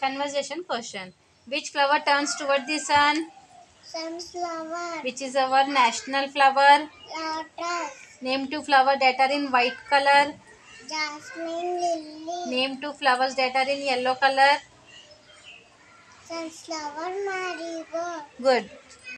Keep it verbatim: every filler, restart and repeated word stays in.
Conversation question. Which flower turns toward the sun? Sunflower. Which is our national flower? Lotus. Name two flowers that are in white color. Jasmine lily. Name two flowers that are in yellow color. Sunflower marigold. Good.